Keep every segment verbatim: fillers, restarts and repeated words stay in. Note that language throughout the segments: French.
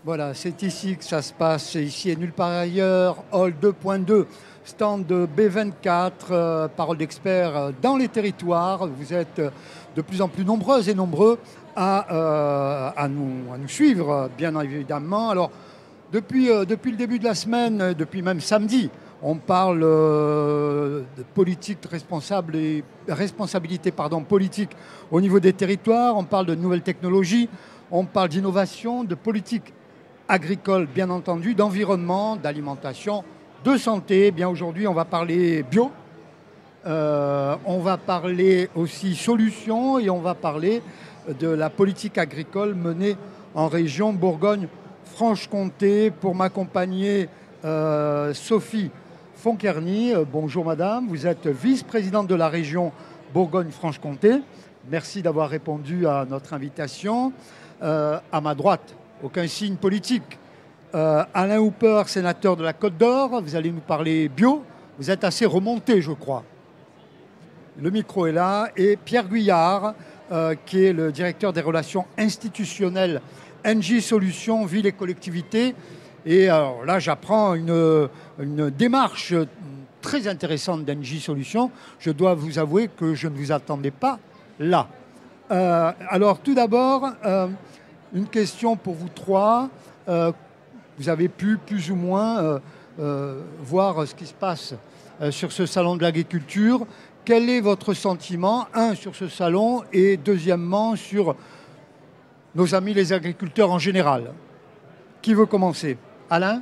Voilà, c'est ici que ça se passe, ici et nulle part ailleurs, Hall deux point deux, stand de B vingt-quatre, euh, parole d'experts euh, dans les territoires. Vous êtes euh, de plus en plus nombreuses et nombreux à, euh, à, nous, à nous suivre, bien évidemment. Alors, depuis, euh, depuis le début de la semaine, euh, depuis même samedi, on parle euh, de politique responsable et responsabilité pardon, politique au niveau des territoires, on parle de nouvelles technologies, on parle d'innovation, de politique agricole, bien entendu, d'environnement, d'alimentation, de santé. Eh bien aujourd'hui, on va parler bio, euh, on va parler aussi solutions et on va parler de la politique agricole menée en région Bourgogne-Franche-Comté. Pour m'accompagner, euh, Sophie Fonkerny. Euh, bonjour madame, vous êtes vice-présidente de la région Bourgogne-Franche-Comté. Merci d'avoir répondu à notre invitation. Euh, à ma droite, aucun signe politique. Euh, Alain Hooper, sénateur de la Côte d'Or, vous allez nous parler bio. Vous êtes assez remonté, je crois. Le micro est là. Et Pierre Guyard, euh, qui est le directeur des relations institutionnelles N J Solutions, Ville et collectivités. Et alors là, j'apprends une, une démarche très intéressante d'N J Solutions. Je dois vous avouer que je ne vous attendais pas là. Euh, alors tout d'abord, euh, une question pour vous trois. Euh, vous avez pu plus ou moins euh, euh, voir ce qui se passe euh, sur ce salon de l'agriculture. Quel est votre sentiment, un, sur ce salon et deuxièmement, sur nos amis les agriculteurs en général? Qui veut commencer? Alain?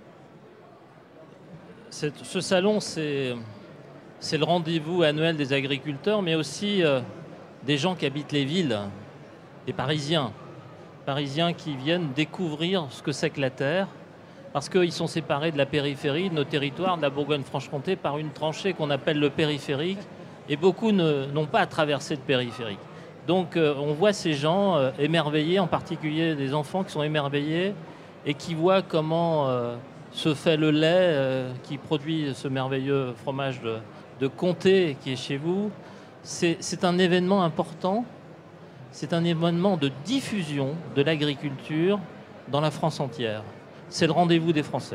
Ce salon, c'est le rendez-vous annuel des agriculteurs, mais aussi euh, des gens qui habitent les villes, des Parisiens. Parisiens qui viennent découvrir ce que c'est que la terre, parce qu'ils sont séparés de la périphérie, de nos territoires, de la Bourgogne-Franche-Comté, par une tranchée qu'on appelle le périphérique, et beaucoup n'ont pas à traverser de périphérique. Donc euh, on voit ces gens euh, émerveillés, en particulier des enfants qui sont émerveillés, et qui voient comment euh, se fait le lait euh, qui produit ce merveilleux fromage de, de Comté qui est chez vous. C'est un événement important. C'est un événement de diffusion de l'agriculture dans la France entière. C'est le rendez-vous des Français.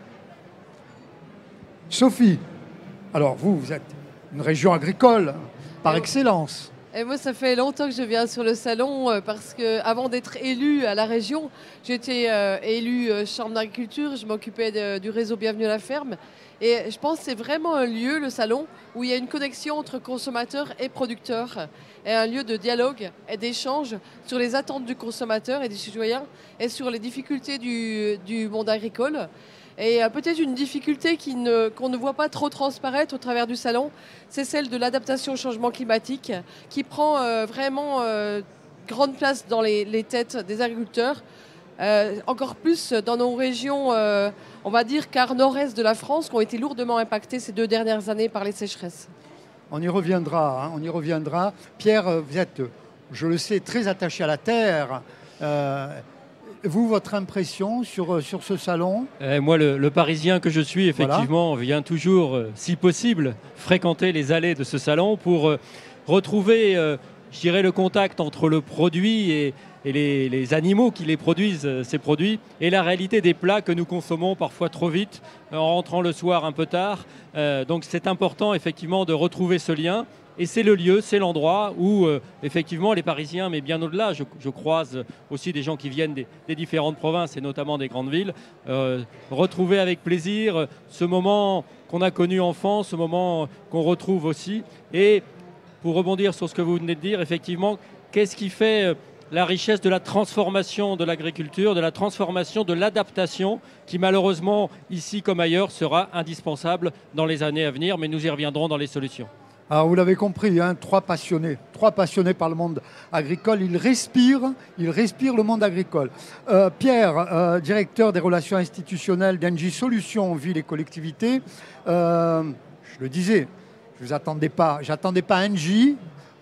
Sophie, alors vous, vous êtes une région agricole par excellence. Et moi, ça fait longtemps que je viens sur le salon euh, parce qu'avant d'être élue à la région, j'étais euh, élue euh, chambre d'agriculture, je m'occupais du réseau Bienvenue à la ferme. Et je pense que c'est vraiment un lieu, le salon, où il y a une connexion entre consommateurs et producteurs, et un lieu de dialogue et d'échange sur les attentes du consommateur et du citoyen et sur les difficultés du, du monde agricole. Et euh, peut-être une difficulté qu'on ne, qu'on ne voit pas trop transparaître au travers du salon, c'est celle de l'adaptation au changement climatique, qui prend euh, vraiment euh, grande place dans les, les têtes des agriculteurs. Euh, encore plus dans nos régions, euh, on va dire, car nord-est de la France, qui ont été lourdement impactées ces deux dernières années par les sécheresses. On y reviendra, hein, on y reviendra. Pierre, vous êtes, je le sais, très attaché à la terre. Euh, vous, votre impression sur, sur ce salon? euh, Moi, le, le Parisien que je suis, effectivement, voilà, vient toujours, euh, si possible, fréquenter les allées de ce salon pour euh, retrouver, euh, je dirais, le contact entre le produit et et les, les animaux qui les produisent, euh, ces produits, et la réalité des plats que nous consommons parfois trop vite, euh, en rentrant le soir un peu tard. Euh, donc c'est important effectivement de retrouver ce lien, et c'est le lieu, c'est l'endroit où euh, effectivement les Parisiens, mais bien au-delà, je, je croise aussi des gens qui viennent des, des différentes provinces et notamment des grandes villes, euh, retrouver avec plaisir ce moment qu'on a connu enfant, ce moment qu'on retrouve aussi. Et pour rebondir sur ce que vous venez de dire, effectivement, qu'est-ce qui fait euh, la richesse de la transformation de l'agriculture, de la transformation, de l'adaptation, qui malheureusement, ici comme ailleurs, sera indispensable dans les années à venir, mais nous y reviendrons dans les solutions. Alors vous l'avez compris, hein, trois passionnés, trois passionnés par le monde agricole, ils respirent, ils respirent le monde agricole. Euh, Pierre, euh, directeur des relations institutionnelles d'N J Solutions, Ville et collectivités, euh, je le disais, je vous attendais pas, j'attendais pas N J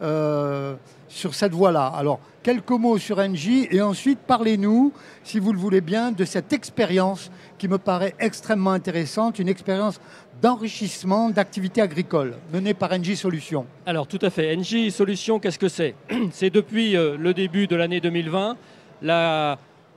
euh, sur cette voie-là. Alors, quelques mots sur N J et ensuite parlez-nous, si vous le voulez bien, de cette expérience qui me paraît extrêmement intéressante, une expérience d'enrichissement d'activités agricoles menée par N J Solutions. Alors tout à fait, N J Solutions, qu'est-ce que c'est? C'est depuis euh, le début de l'année deux mille vingt, la,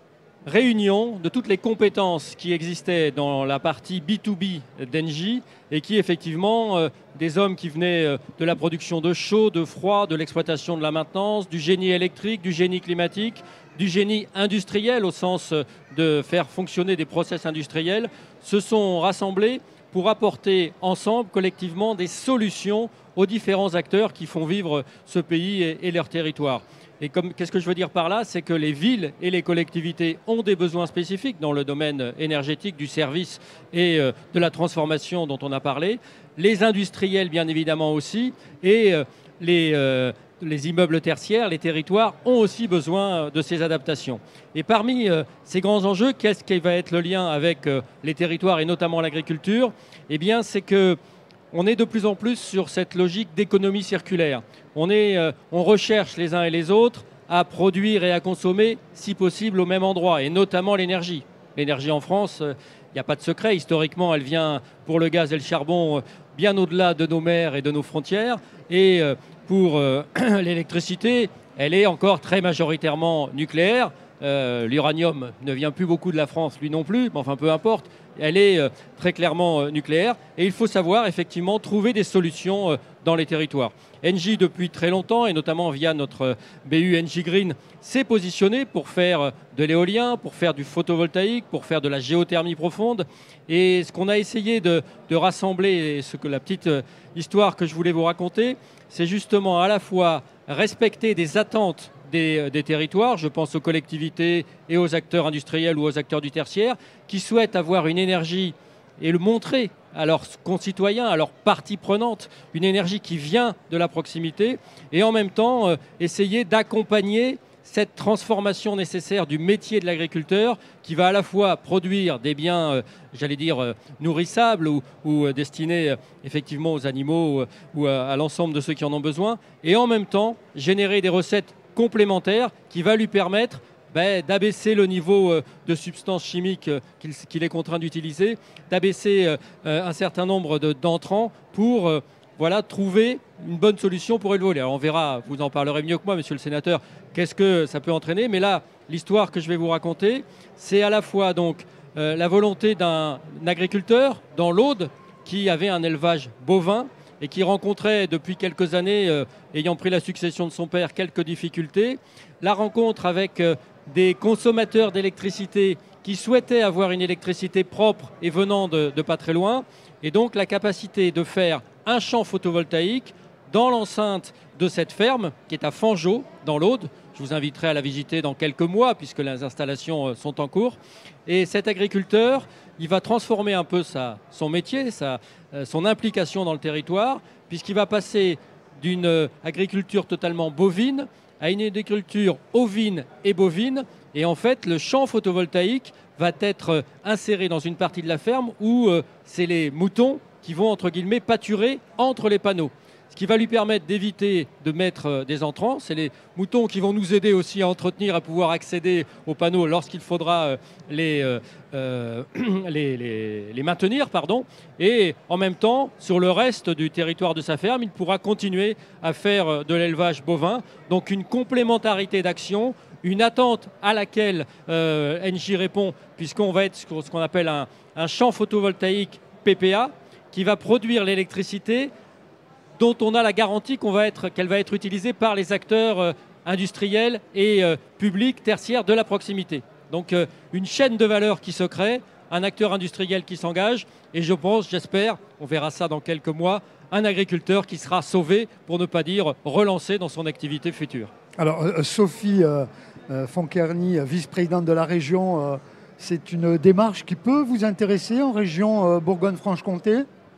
réunion de toutes les compétences qui existaient dans la partie B deux B d'Engie et qui effectivement, euh, des hommes qui venaient euh, de la production de chaud, de froid, de l'exploitation de la maintenance, du génie électrique, du génie climatique, du génie industriel au sens euh, de faire fonctionner des process industriels, se sont rassemblés pour apporter ensemble, collectivement, des solutions aux différents acteurs qui font vivre ce pays et, et leur territoire. Et qu'est-ce que je veux dire par là? C'est que les villes et les collectivités ont des besoins spécifiques dans le domaine énergétique, du service et euh, de la transformation dont on a parlé. Les industriels, bien évidemment, aussi. Et euh, les, euh, les immeubles tertiaires, les territoires, ont aussi besoin de ces adaptations. Et parmi euh, ces grands enjeux, qu'est-ce qui va être le lien avec euh, les territoires et notamment l'agriculture? Eh bien, c'est que on est de plus en plus sur cette logique d'économie circulaire. On, est, euh, on recherche les uns et les autres à produire et à consommer, si possible, au même endroit, et notamment l'énergie. L'énergie en France, il euh, n'y a pas de secret. Historiquement, elle vient, pour le gaz et le charbon, euh, bien au-delà de nos mers et de nos frontières. Et euh, pour euh, l'électricité, elle est encore très majoritairement nucléaire. Euh, L'uranium ne vient plus beaucoup de la France, lui non plus, mais enfin peu importe. Elle est euh, très clairement euh, nucléaire et il faut savoir effectivement trouver des solutions euh, dans les territoires. Engie, depuis très longtemps, et notamment via notre euh, B U Engie Green, s'est positionné pour faire euh, de l'éolien, pour faire du photovoltaïque, pour faire de la géothermie profonde. Et ce qu'on a essayé de, de rassembler, et ce que la petite euh, histoire que je voulais vous raconter, c'est justement à la fois respecter des attentes Des, des territoires, je pense aux collectivités et aux acteurs industriels ou aux acteurs du tertiaire, qui souhaitent avoir une énergie et le montrer à leurs concitoyens, à leurs parties prenantes, une énergie qui vient de la proximité, et en même temps euh, essayer d'accompagner cette transformation nécessaire du métier de l'agriculteur qui va à la fois produire des biens, euh, j'allais dire, euh, nourrissables ou, ou euh, destinés euh, effectivement aux animaux euh, ou à, à l'ensemble de ceux qui en ont besoin, et en même temps générer des recettes complémentaire qui va lui permettre ben, d'abaisser le niveau euh, de substances chimiques euh, qu'il qu'il est contraint d'utiliser, d'abaisser euh, euh, un certain nombre d'entrants pour euh, voilà, trouver une bonne solution pour élever. Alors on verra, vous en parlerez mieux que moi, monsieur le sénateur, qu'est-ce que ça peut entraîner. Mais là, l'histoire que je vais vous raconter, c'est à la fois donc euh, la volonté d'un agriculteur dans l'Aude qui avait un élevage bovin et qui rencontrait depuis quelques années, euh, ayant pris la succession de son père, quelques difficultés. La rencontre avec euh, des consommateurs d'électricité qui souhaitaient avoir une électricité propre et venant de, de pas très loin. Et donc la capacité de faire un champ photovoltaïque dans l'enceinte de cette ferme, qui est à Fangeau, dans l'Aude. Je vous inviterai à la visiter dans quelques mois, puisque les installations euh, sont en cours. Et cet agriculteur, il va transformer un peu sa, son métier, sa, euh, son implication dans le territoire, puisqu'il va passer d'une euh, agriculture totalement bovine à une agriculture ovine et bovine. Et en fait, le champ photovoltaïque va être euh, inséré dans une partie de la ferme où euh, c'est les moutons qui vont, entre guillemets, pâturer entre les panneaux. Ce qui va lui permettre d'éviter de mettre euh, des entrants. C'est les moutons qui vont nous aider aussi à entretenir, à pouvoir accéder aux panneaux lorsqu'il faudra euh, les, euh, euh, les, les, les maintenir. Pardon. Et en même temps, sur le reste du territoire de sa ferme, il pourra continuer à faire euh, de l'élevage bovin. Donc une complémentarité d'action, une attente à laquelle euh, Engie répond, puisqu'on va être sur ce qu'on appelle un, un champ photovoltaïque P P A, qui va produire l'électricité dont on a la garantie qu'on va être, qu'elle va être utilisée par les acteurs euh, industriels et euh, publics tertiaires de la proximité. Donc euh, une chaîne de valeur qui se crée, un acteur industriel qui s'engage, et je pense, j'espère, on verra ça dans quelques mois, un agriculteur qui sera sauvé, pour ne pas dire relancé dans son activité future. Alors euh, Sophie euh, euh, Fonkerny, vice-présidente de la région, euh, c'est une démarche qui peut vous intéresser en région euh, Bourgogne-Franche-Comté ?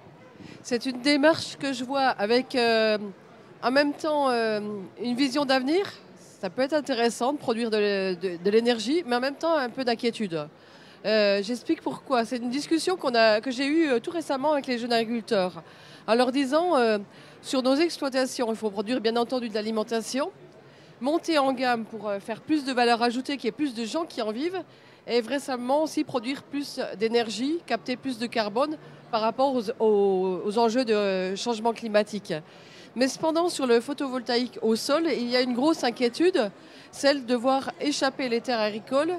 C'est une démarche que je vois avec euh, en même temps euh, une vision d'avenir. Ça peut être intéressant de produire de, de, de l'énergie, mais en même temps un peu d'inquiétude. Euh, J'explique pourquoi. C'est une discussion qu'on a, que j'ai eue euh, tout récemment avec les jeunes agriculteurs, en leur disant euh, sur nos exploitations, il faut produire bien entendu de l'alimentation, monter en gamme pour euh, faire plus de valeur ajoutée, qu'il y ait plus de gens qui en vivent, et vraisemblablement aussi produire plus d'énergie, capter plus de carbone par rapport aux, aux, aux enjeux de changement climatique. Mais cependant, sur le photovoltaïque au sol, il y a une grosse inquiétude, celle de voir échapper les terres agricoles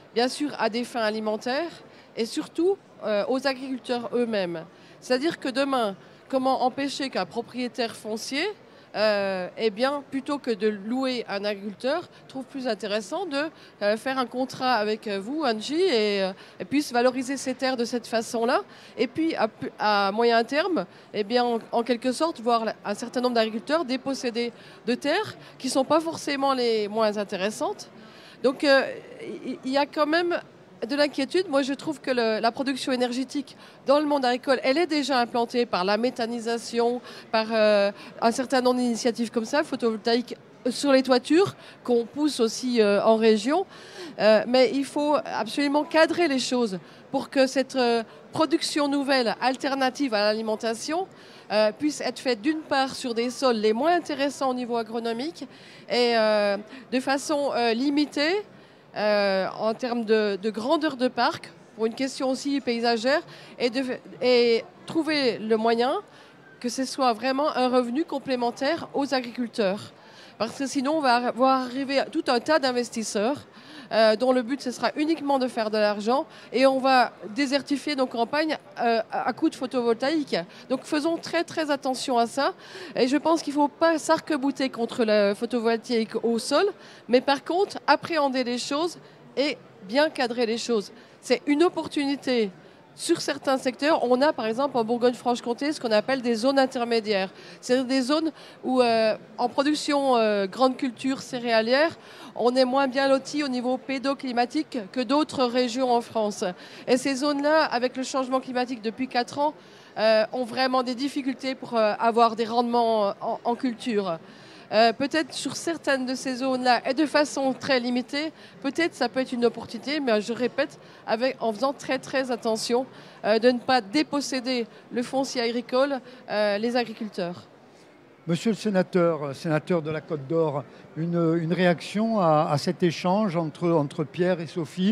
bien sûr à des fins alimentaires et surtout euh, aux agriculteurs eux-mêmes. C'est-à-dire que demain, comment empêcher qu'un propriétaire foncier, euh, eh bien, plutôt que de louer un agriculteur, trouve plus intéressant de euh, faire un contrat avec vous, Angie, et, euh, et puisse valoriser ses terres de cette façon-là. Et puis, à, à moyen terme, eh bien, en, en quelque sorte, voir un certain nombre d'agriculteurs dépossédés de terres qui ne sont pas forcément les moins intéressantes. Donc, il euh, y, y a quand même de l'inquiétude. Moi, je trouve que le, la production énergétique dans le monde agricole, elle est déjà implantée par la méthanisation, par euh, un certain nombre d'initiatives comme ça, le photovoltaïque sur les toitures, qu'on pousse aussi euh, en région. Euh, mais il faut absolument cadrer les choses pour que cette euh, production nouvelle, alternative à l'alimentation, euh, puisse être faite d'une part sur des sols les moins intéressants au niveau agronomique et euh, de façon euh, limitée, Euh, en termes de, de grandeur de parc, pour une question aussi paysagère, et, de, et trouver le moyen que ce soit vraiment un revenu complémentaire aux agriculteurs. Parce que sinon, on va voir arriver tout un tas d'investisseurs euh, dont le but, ce sera uniquement de faire de l'argent, et on va désertifier nos campagnes euh, à coup de photovoltaïque. Donc faisons très très attention à ça. Et je pense qu'il ne faut pas s'arc-bouter contre le photovoltaïque au sol, mais par contre, appréhender les choses et bien cadrer les choses. C'est une opportunité. Sur certains secteurs, on a par exemple en Bourgogne-Franche-Comté ce qu'on appelle des zones intermédiaires. C'est des zones où euh, en production euh, grande culture céréalière, on est moins bien loti au niveau pédoclimatique que d'autres régions en France. Et ces zones-là, avec le changement climatique depuis quatre ans, euh, ont vraiment des difficultés pour euh, avoir des rendements en, en culture. Euh, peut-être sur certaines de ces zones-là, et de façon très limitée, peut-être ça peut être une opportunité, mais je répète, avec, en faisant très très attention euh, de ne pas déposséder le foncier agricole, euh, les agriculteurs. Monsieur le sénateur, sénateur de la Côte d'Or, une, une réaction à, à cet échange entre, entre Pierre et Sophie?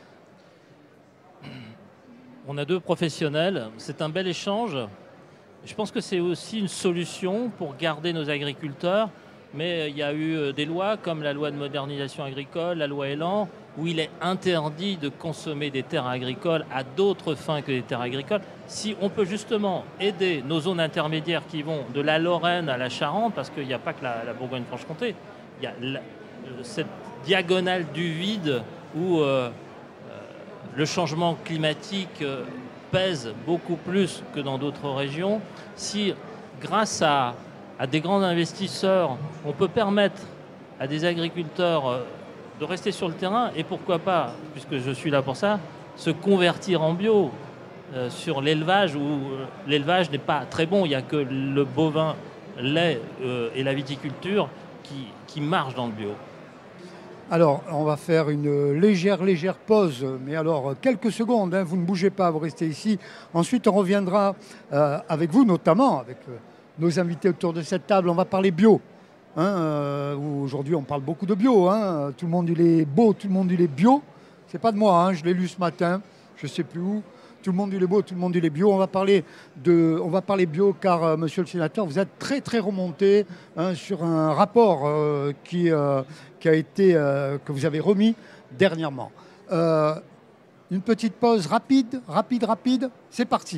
On a deux professionnels, c'est un bel échange. Je pense que c'est aussi une solution pour garder nos agriculteurs. Mais il y a eu des lois comme la loi de modernisation agricole, la loi Elan, où il est interdit de consommer des terres agricoles à d'autres fins que des terres agricoles. Si on peut justement aider nos zones intermédiaires qui vont de la Lorraine à la Charente, parce qu'il n'y a pas que la, la Bourgogne-Franche-Comté, il y a la, cette diagonale du vide où euh, le changement climatique euh, pèse beaucoup plus que dans d'autres régions. Si grâce à à des grands investisseurs, on peut permettre à des agriculteurs de rester sur le terrain et pourquoi pas, puisque je suis là pour ça, se convertir en bio euh, sur l'élevage où euh, l'élevage n'est pas très bon. Il n'y a que le bovin, lait euh, et la viticulture qui, qui marchent dans le bio. Alors, on va faire une légère, légère pause, mais alors quelques secondes, hein, vous ne bougez pas, vous restez ici. Ensuite, on reviendra euh, avec vous, notamment avec euh, nos invités autour de cette table. On va parler bio. Hein, euh, aujourd'hui, on parle beaucoup de bio. Hein. Tout le monde, il est beau, tout le monde, il est bio. C'est pas de moi, hein, je l'ai lu ce matin, je ne sais plus où. Tout le monde, il est beau, tout le monde, il est bio. On va parler, de, on va parler bio car, euh, monsieur le sénateur, vous êtes très, très remonté hein, sur un rapport euh, qui, euh, qui a été, euh, que vous avez remis dernièrement. Euh, une petite pause rapide, rapide, rapide. C'est parti.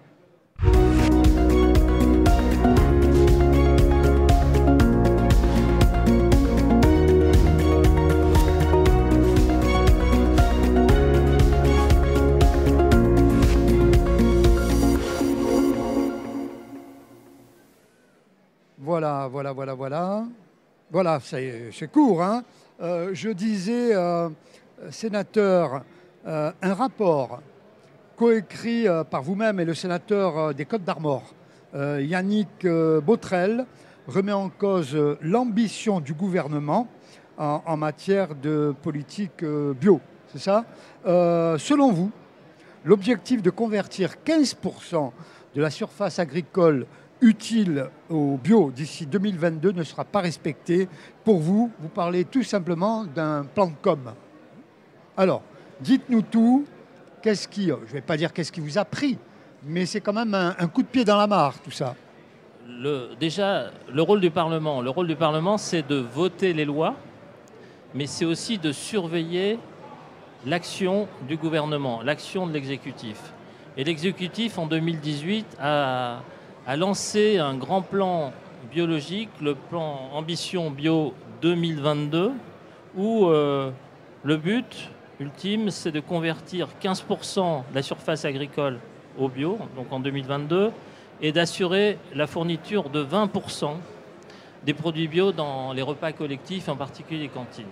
Voilà, voilà, voilà, voilà. Voilà, c'est court. Hein. Euh, je disais, euh, sénateur, euh, un rapport coécrit euh, par vous-même et le sénateur euh, des Côtes d'Armor, euh, Yannick euh, Botrel, remet en cause euh, l'ambition du gouvernement en, en matière de politique euh, bio. C'est ça euh, Selon vous, l'objectif de convertir quinze pour cent de la surface agricole utile au bio d'ici deux mille vingt-deux ne sera pas respecté. Pour vous, vous parlez tout simplement d'un plan de com. Alors, dites-nous tout. Qu'est-ce qui, je ne vais pas dire qu'est-ce qui vous a pris, mais c'est quand même un, un coup de pied dans la mare, tout ça. Le, déjà, le rôle du Parlement, le rôle du Parlement, c'est de voter les lois, mais c'est aussi de surveiller l'action du gouvernement, l'action de l'exécutif. Et l'exécutif, en deux mille dix-huit, a, a lancé un grand plan biologique, le plan Ambition Bio deux mille vingt-deux, où euh, le but ultime, c'est de convertir quinze pour cent de la surface agricole au bio, donc en deux mille vingt-deux, et d'assurer la fourniture de vingt pour cent des produits bio dans les repas collectifs, en particulier les cantines.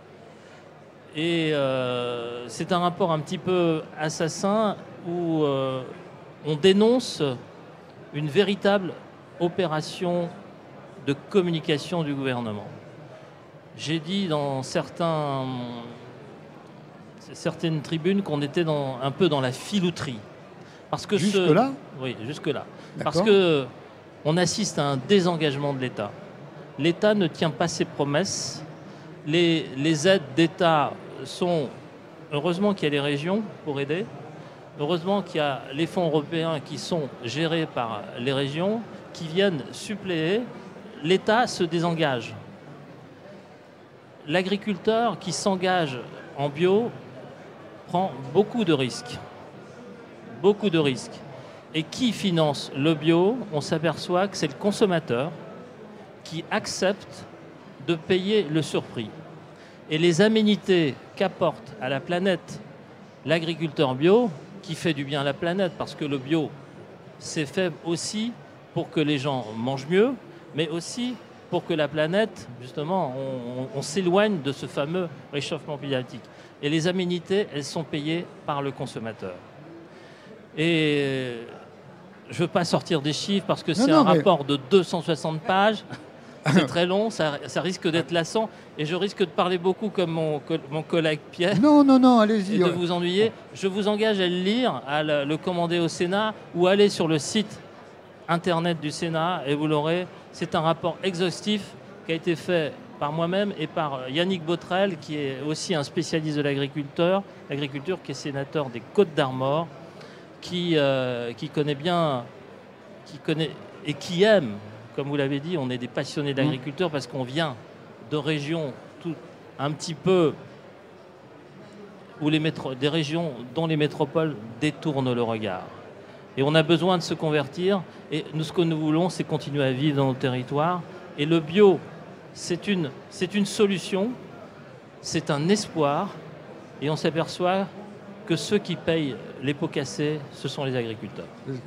Et euh, c'est un rapport un petit peu assassin où euh, on dénonce une véritable opération de communication du gouvernement. J'ai dit dans certains, certaines tribunes qu'on était dans, un peu dans la filouterie. Parce que jusque-là ? Oui, jusque-là. Parce qu'on assiste à un désengagement de l'État. L'État ne tient pas ses promesses. Les, les aides d'État sont... Heureusement qu'il y a les régions pour aider. Heureusement qu'il y a les fonds européens qui sont gérés par les régions, qui viennent suppléer. L'État se désengage. L'agriculteur qui s'engage en bio prend beaucoup de risques. Beaucoup de risques. Et qui finance le bio? On s'aperçoit que c'est le consommateur qui accepte de payer le surprix. Et les aménités qu'apporte à la planète l'agriculteur bio, qui fait du bien à la planète, parce que le bio, c'est fait aussi pour que les gens mangent mieux, mais aussi pour que la planète, justement, on, on, on s'éloigne de ce fameux réchauffement climatique. Et les aménités, elles sont payées par le consommateur. Et je ne veux pas sortir des chiffres parce que c'est un mais... rapport de deux cent soixante pages. C'est très long, ça, ça risque d'être lassant. Et je risque de parler beaucoup comme mon, mon collègue Pierre. Non, non, non, allez-y. Et de ouais. vous ennuyer. Je vous engage à le lire, à le, le commander au Sénat ou aller sur le site internet du Sénat et vous l'aurez. C'est un rapport exhaustif qui a été fait par moi-même et par Yannick Botrel, qui est aussi un spécialiste de l'agriculture, l'agriculture qui est sénateur des Côtes-d'Armor, qui, euh, qui connaît bien, qui connaît et qui aime, comme vous l'avez dit, on est des passionnés d'agriculture parce qu'on vient de régions tout, un petit peu où les métro, des régions dont les métropoles détournent le regard. Et on a besoin de se convertir. Et nous, ce que nous voulons, c'est continuer à vivre dans nos territoires. Et le bio, c'est une, c'est une solution, c'est un espoir. Et on s'aperçoit que ceux qui payent les pots cassés, ce sont les agriculteurs.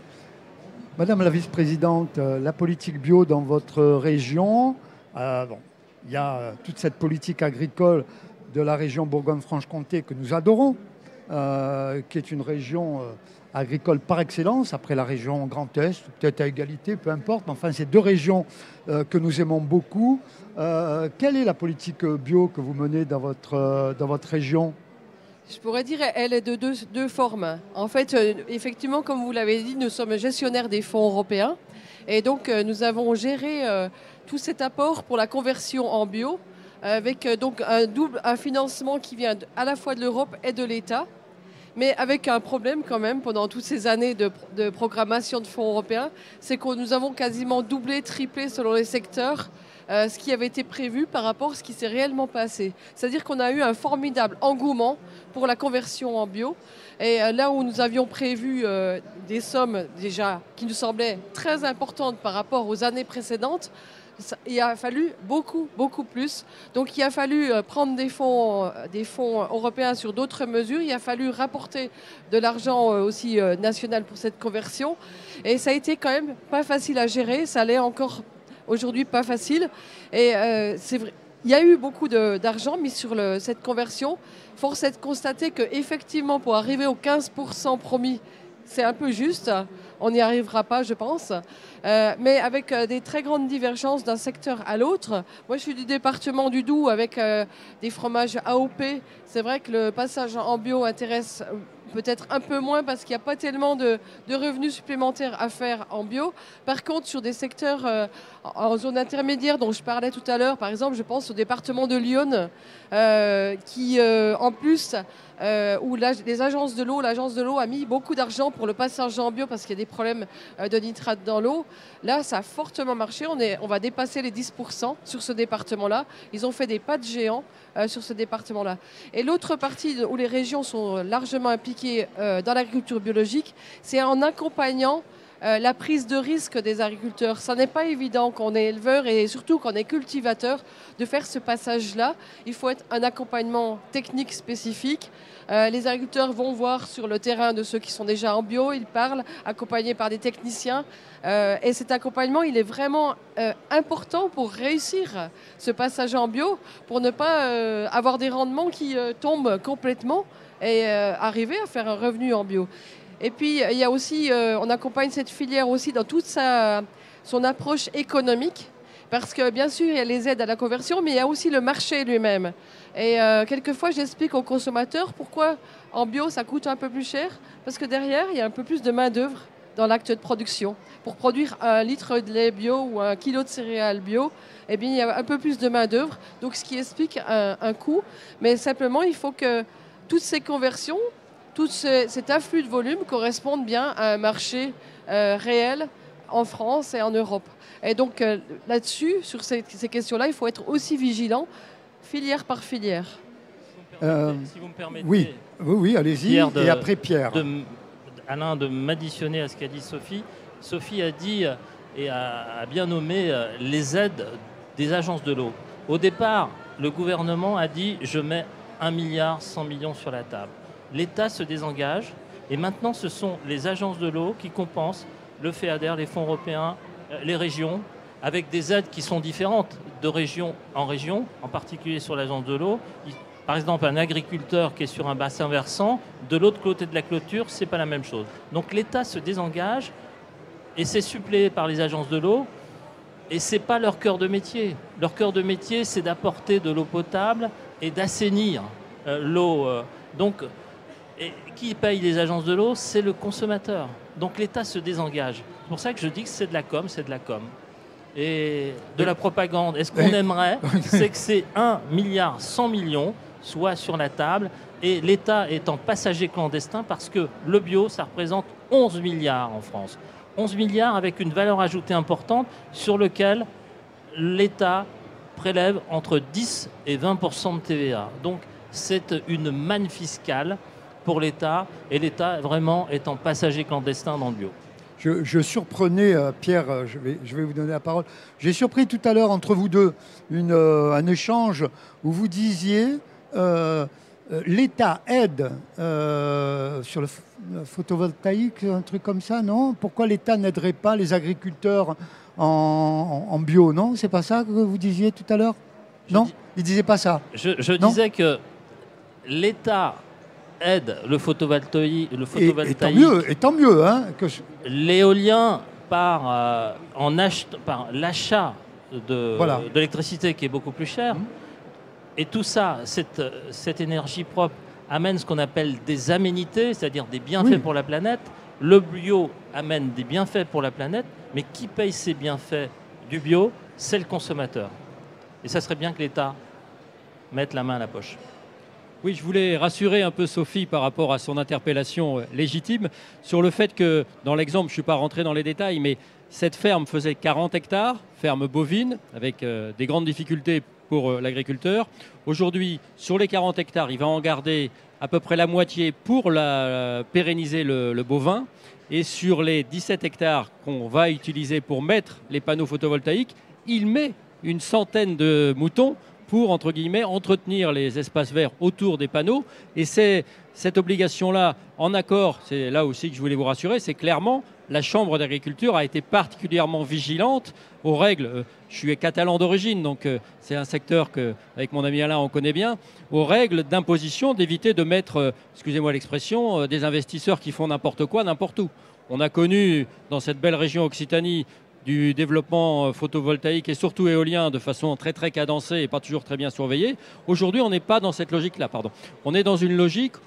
Madame la vice-présidente, la politique bio dans votre région, euh, bon, il y a toute cette politique agricole de la région Bourgogne-Franche-Comté que nous adorons, euh, qui est une région euh, agricole par excellence, après la région Grand Est, peut-être à égalité, peu importe, mais enfin c'est deux régions euh, que nous aimons beaucoup. Euh, quelle est la politique bio que vous menez dans votre, euh, dans votre région ? Je pourrais dire elle est de deux, deux formes. En fait, euh, effectivement, comme vous l'avez dit, nous sommes gestionnaires des fonds européens. Et donc, euh, nous avons géré euh, tout cet apport pour la conversion en bio, avec euh, donc un double un financement qui vient à la fois de l'Europe et de l'État. Mais avec un problème quand même, pendant toutes ces années de, de programmation de fonds européens, c'est que nous avons quasiment doublé, triplé selon les secteurs, euh, ce qui avait été prévu par rapport à ce qui s'est réellement passé. C'est-à-dire qu'on a eu un formidable engouement pour la conversion en bio. Et euh, là où nous avions prévu euh, des sommes déjà qui nous semblaient très importantes par rapport aux années précédentes, il a fallu beaucoup, beaucoup plus. Donc il a fallu prendre des fonds, des fonds européens sur d'autres mesures. Il a fallu rapporter de l'argent aussi national pour cette conversion. Et ça a été quand même pas facile à gérer. Ça l'est encore aujourd'hui pas facile. Et euh, c'est vrai. Il y a eu beaucoup d'argent mis sur le, cette conversion. Force est de constater qu'effectivement, pour arriver aux quinze pour cent promis, c'est un peu juste. On n'y arrivera pas, je pense. Euh, mais avec euh, des très grandes divergences d'un secteur à l'autre. Moi, je suis du département du Doubs avec euh, des fromages A O P. C'est vrai que le passage en bio intéresse peut-être un peu moins parce qu'il n'y a pas tellement de, de revenus supplémentaires à faire en bio. Par contre, sur des secteurs euh, en zone intermédiaire dont je parlais tout à l'heure, par exemple, je pense au département de Lyon, euh, qui euh, en plus, euh, où la, les agences de l'eau, l'agence de l'eau a mis beaucoup d'argent pour le passage en bio parce qu'il y a des problèmes euh, de nitrate dans l'eau. Là, ça a fortement marché. On, est, on va dépasser les dix pour cent sur ce département-là. Ils ont fait des pas de géants euh, sur ce département-là. Et l'autre partie où les régions sont largement impliquées euh, dans l'agriculture biologique, c'est en accompagnant euh, la prise de risque des agriculteurs. Ça n'est pas évident quand on est éleveur et surtout quand on est cultivateur de faire ce passage-là. Il faut être un accompagnement technique spécifique. Euh, les agriculteurs vont voir sur le terrain de ceux qui sont déjà en bio, ils parlent, accompagnés par des techniciens. Euh, et cet accompagnement, il est vraiment euh, important pour réussir ce passage en bio, pour ne pas euh, avoir des rendements qui euh, tombent complètement et euh, arriver à faire un revenu en bio. Et puis, il y a aussi, euh, on accompagne cette filière aussi dans toute sa, son approche économique. Parce que bien sûr, il y a les aides à la conversion, mais il y a aussi le marché lui-même. Et euh, quelquefois, j'explique aux consommateurs pourquoi en bio, ça coûte un peu plus cher. Parce que derrière, il y a un peu plus de main-d'œuvre dans l'acte de production. Pour produire un litre de lait bio ou un kilo de céréales bio, eh bien, il y a un peu plus de main-d'œuvre. Donc, ce qui explique un, un coût. Mais simplement, il faut que toutes ces conversions, tout ce, cet afflux de volume correspondent bien à un marché euh, réel en France et en Europe. Et donc euh, là-dessus, sur ces, ces questions-là, il faut être aussi vigilant, filière par filière. Euh, si vous me permettez, oui, oui, oui allez-y. Et après Pierre. De, Alain, de m'additionner à ce qu'a dit Sophie. Sophie a dit et a, a bien nommé euh, les aides des agences de l'eau. Au départ, le gouvernement a dit « je mets un milliard cent millions sur la table ». L'État se désengage et maintenant ce sont les agences de l'eau qui compensent le FEADER, les fonds européens, les régions, avec des aides qui sont différentes de région en région, en particulier sur l'agence de l'eau. Par exemple, un agriculteur qui est sur un bassin versant, de l'autre côté de la clôture, ce n'est pas la même chose. Donc l'État se désengage et c'est suppléé par les agences de l'eau. Et ce n'est pas leur cœur de métier. Leur cœur de métier, c'est d'apporter de l'eau potable et d'assainir euh, l'eau. Euh, donc, et qui paye les agences de l'eau? C'est le consommateur. Donc l'État se désengage. C'est pour ça que je dis que c'est de la com, c'est de la com. Et de la propagande. Et ce qu'on aimerait, c'est que c'est un milliard cent millions soit sur la table et l'État est en passager clandestin parce que le bio, ça représente onze milliards en France. onze milliards avec une valeur ajoutée importante sur lequel l'État prélève entre dix et vingt pour cent de T V A. Donc c'est une manne fiscale pour l'État et l'État vraiment est en passager clandestin dans le bio. Je, je surprenais, euh, Pierre, je vais, je vais vous donner la parole. J'ai surpris tout à l'heure entre vous deux une, euh, un échange où vous disiez euh, l'État aide euh, sur le, le photovoltaïque, un truc comme ça, non? Pourquoi l'État n'aiderait pas les agriculteurs en, en, en bio, non? C'est pas ça que vous disiez tout à l'heure? Non, dis, il disait pas ça. Je, je disais que l'État aide le photovoltaïque, le photovoltaïque et, et tant mieux, et tant mieux hein, que... l'éolien par, euh, en ach par l'achat de, voilà. de l'électricité qui est beaucoup plus cher. Mmh. Et tout ça, cette, cette énergie propre amène ce qu'on appelle des aménités, c'est-à-dire des bienfaits oui. pour la planète. Le bio amène des bienfaits pour la planète, mais qui paye ces bienfaits du bio? C'est le consommateur. Et ça serait bien que l'État mette la main à la poche. Oui, je voulais rassurer un peu Sophie par rapport à son interpellation légitime sur le fait que, dans l'exemple, je ne suis pas rentré dans les détails, mais cette ferme faisait quarante hectares, ferme bovine, avec euh, des grandes difficultés pour euh, l'agriculteur. Aujourd'hui, sur les quarante hectares, il va en garder à peu près la moitié pour la, euh, pérenniser le, le bovin. Et sur les dix-sept hectares qu'on va utiliser pour mettre les panneaux photovoltaïques, il met une centaine de moutons pour, entre guillemets, entretenir les espaces verts autour des panneaux. Et c'est cette obligation-là, en accord, c'est là aussi que je voulais vous rassurer, c'est clairement, la Chambre d'agriculture a été particulièrement vigilante aux règles. Je suis catalan d'origine, donc c'est un secteur que, avec mon ami Alain, on connaît bien, aux règles d'imposition, d'éviter de mettre, excusez-moi l'expression, des investisseurs qui font n'importe quoi, n'importe où. On a connu, dans cette belle région Occitanie, du développement photovoltaïque et surtout éolien de façon très très cadencée et pas toujours très bien surveillée. Aujourd'hui, on n'est pas dans cette logique-là, pardon. On est dans une logique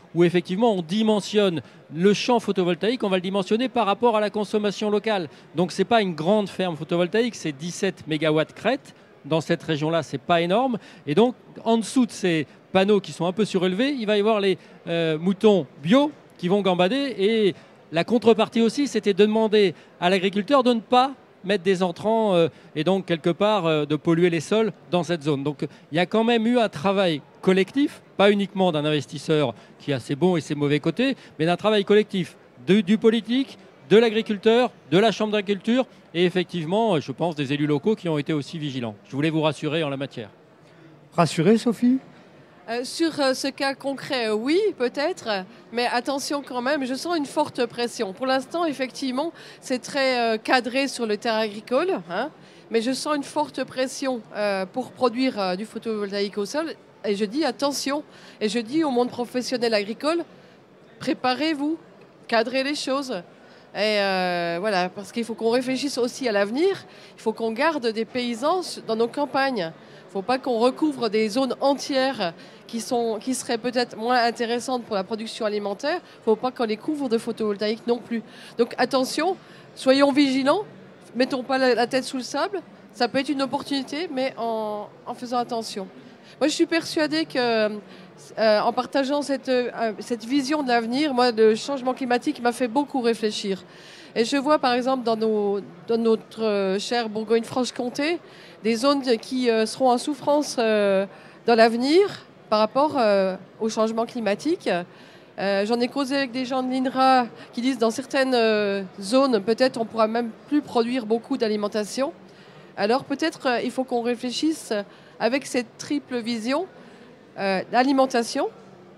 où effectivement on dimensionne le champ photovoltaïque, on va le dimensionner par rapport à la consommation locale. Donc ce n'est pas une grande ferme photovoltaïque, c'est dix-sept mégawatts crête. Dans cette région-là, ce n'est pas énorme. Et donc, en dessous de ces panneaux qui sont un peu surélevés, il va y avoir les euh, moutons bio qui vont gambader. Et la contrepartie aussi, c'était de demander à l'agriculteur de ne pas mettre des entrants euh, et donc quelque part euh, de polluer les sols dans cette zone. Donc il y a quand même eu un travail collectif, pas uniquement d'un investisseur qui a ses bons et ses mauvais côtés, mais d'un travail collectif de, du politique, de l'agriculteur, de la Chambre d'agriculture et effectivement, je pense, des élus locaux qui ont été aussi vigilants. Je voulais vous rassurer en la matière. Rassuré, Sophie ? Euh, sur euh, ce cas concret, euh, oui, peut-être, mais attention quand même, je sens une forte pression. Pour l'instant, effectivement, c'est très euh, cadré sur le terrain agricole, hein, mais je sens une forte pression euh, pour produire euh, du photovoltaïque au sol. Et je dis attention, et je dis au monde professionnel agricole, préparez-vous, cadrez les choses. Et euh, voilà, parce qu'il faut qu'on réfléchisse aussi à l'avenir, il faut qu'on garde des paysans dans nos campagnes. Il ne faut pas qu'on recouvre des zones entières qui, sont, qui seraient peut-être moins intéressantes pour la production alimentaire. Il ne faut pas qu'on les couvre de photovoltaïque non plus. Donc attention, soyons vigilants, mettons pas la, la tête sous le sable. Ça peut être une opportunité, mais en, en faisant attention. Moi, je suis persuadée que, euh, en partageant cette, euh, cette vision de l'avenir, moi, le changement climatique m'a fait beaucoup réfléchir. Et je vois, par exemple, dans, nos, dans notre euh, chère Bourgogne-Franche-Comté, des zones qui euh, seront en souffrance euh, dans l'avenir par rapport euh, au changement climatique. Euh, J'en ai causé avec des gens de l'I N R A qui disent que dans certaines euh, zones, peut-être on ne pourra même plus produire beaucoup d'alimentation. Alors peut-être euh, il faut qu'on réfléchisse avec cette triple vision euh, d'alimentation,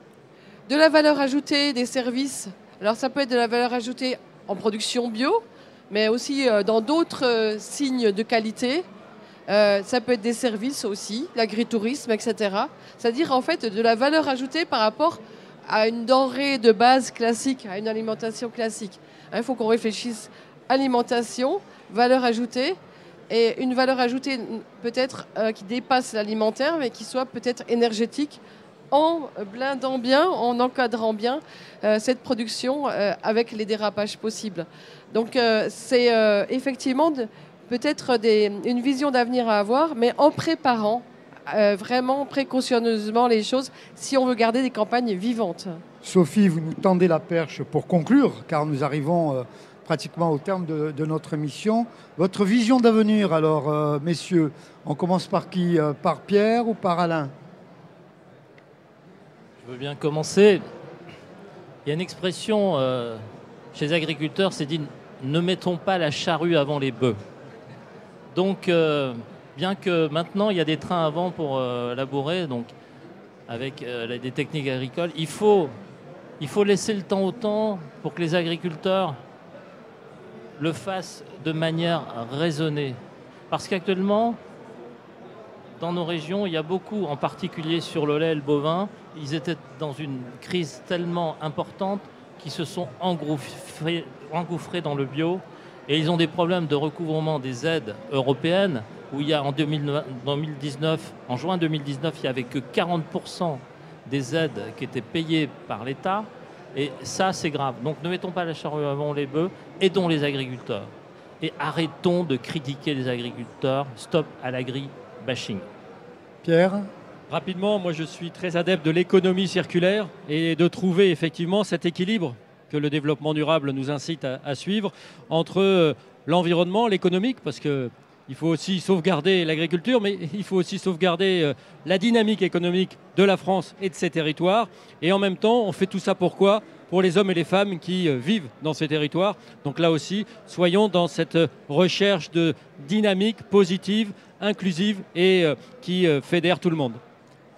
de la valeur ajoutée des services. Alors ça peut être de la valeur ajoutée en production bio, mais aussi euh, dans d'autres euh, signes de qualité. Euh, ça peut être des services aussi, l'agritourisme, et cetera. C'est-à-dire en fait de la valeur ajoutée par rapport à une denrée de base classique, à une alimentation classique. Il faut qu'on réfléchisse alimentation, valeur ajoutée, et une valeur ajoutée peut-être euh, qui dépasse l'alimentaire, mais qui soit peut-être énergétique, en blindant bien, en encadrant bien euh, cette production euh, avec les dérapages possibles. Donc euh, c'est euh, effectivement de, peut-être des, une vision d'avenir à avoir, mais en préparant euh, vraiment précautionneusement les choses si on veut garder des campagnes vivantes. Sophie, vous nous tendez la perche pour conclure, car nous arrivons euh, pratiquement au terme de, de notre émission. Votre vision d'avenir, alors, euh, messieurs, on commence par qui euh, Par Pierre ou par Alain ? Je veux bien commencer. Il y a une expression euh, chez les agriculteurs, c'est dit « ne mettons pas la charrue avant les bœufs ». Donc, euh, bien que maintenant, il y a des trains à vent pour euh, labourer, donc avec euh, des techniques agricoles, il faut, il faut laisser le temps au temps pour que les agriculteurs le fassent de manière raisonnée. Parce qu'actuellement, dans nos régions, il y a beaucoup, en particulier sur le lait et le bovin, ils étaient dans une crise tellement importante qu'ils se sont engouffrés, engouffrés dans le bio et ils ont des problèmes de recouvrement des aides européennes où il y a en deux mille dix-neuf, en juin deux mille dix-neuf, il n'y avait que quarante pour cent des aides qui étaient payées par l'État et ça c'est grave. Donc ne mettons pas la charrue avant les bœufs, aidons les agriculteurs et arrêtons de critiquer les agriculteurs, stop à l'agri-bashing. Pierre ? Rapidement, moi je suis très adepte de l'économie circulaire et de trouver effectivement cet équilibre que le développement durable nous incite à, à suivre entre euh, l'environnement, l'économique, parce qu'il faut aussi sauvegarder l'agriculture, mais il faut aussi sauvegarder euh, la dynamique économique de la France et de ses territoires. Et en même temps, on fait tout ça pourquoi ? Pour les hommes et les femmes qui euh, vivent dans ces territoires. Donc là aussi, soyons dans cette euh, recherche de dynamique positive, inclusive et euh, qui euh, fédère tout le monde. Sophie ?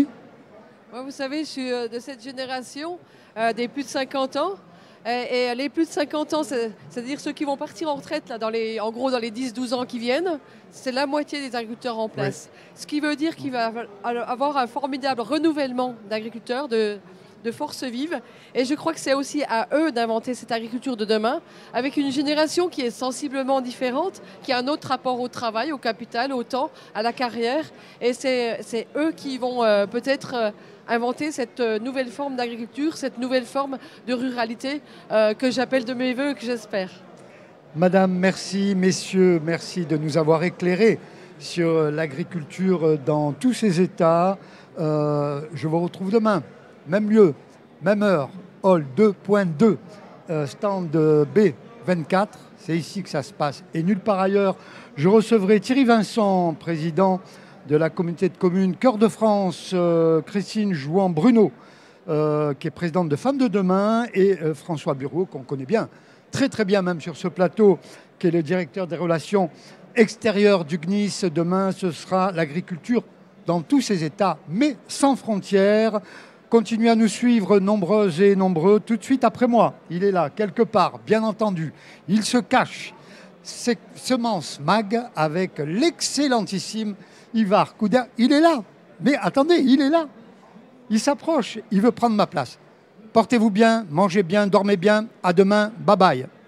Moi, vous savez, je suis de cette génération euh, des plus de cinquante ans. Et, et les plus de cinquante ans, c'est-à-dire ceux qui vont partir en retraite, là, dans les, en gros dans les dix douze ans qui viennent, c'est la moitié des agriculteurs en place. Oui. Ce qui veut dire qu'il va avoir un formidable renouvellement d'agriculteurs, de, de force vive. Et je crois que c'est aussi à eux d'inventer cette agriculture de demain, avec une génération qui est sensiblement différente, qui a un autre rapport au travail, au capital, au temps, à la carrière. Et c'est eux qui vont euh, peut-être euh, inventer cette euh, nouvelle forme d'agriculture, cette nouvelle forme de ruralité euh, que j'appelle de mes voeux et que j'espère. Madame, merci. Messieurs, merci de nous avoir éclairés sur l'agriculture dans tous ses états. Euh, je vous retrouve demain, même lieu, même heure, hall deux point deux, euh, stand B vingt-quatre. C'est ici que ça se passe et nulle part ailleurs. Je recevrai Thierry Vincent, président de la communauté de communes Cœur de France, euh, Christine Jouan-Bruno, euh, qui est présidente de Femmes de Demain, et euh, François Bureau, qu'on connaît bien, très très bien même sur ce plateau, qui est le directeur des relations extérieures du C N I S. Demain, ce sera l'agriculture dans tous ses états, mais sans frontières. Continuez à nous suivre, nombreuses et nombreux. Tout de suite après moi, il est là, quelque part, bien entendu. Il se cache. C'est Semence Mag avec l'excellentissime Ivar Couder. Il est là. Mais attendez, il est là. Il s'approche. Il veut prendre ma place. Portez-vous bien, mangez bien, dormez bien. À demain. Bye bye.